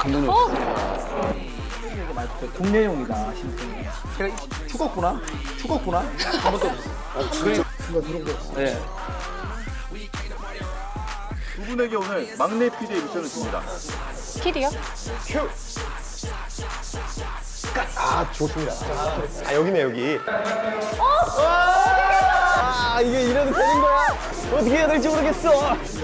얘기 많이 듣죠. 국내용이다, 심쿵이. 제가 죽었구나? 한번 더. 순간 들은 거. 네. 두 분에게 오늘 막내 PD의 미션을 줍니다. 필이요? 큐! 아, 좋습니다. 아, 여기네, 여기. 이게 이래도 되는 거야? 어떻게 해야 될지 모르겠어.